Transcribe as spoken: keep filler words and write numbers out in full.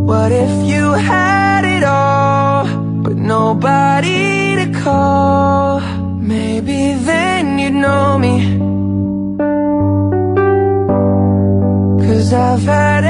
What if you had it all, but nobody to call? Maybe then you'd know me. 'Cause I've had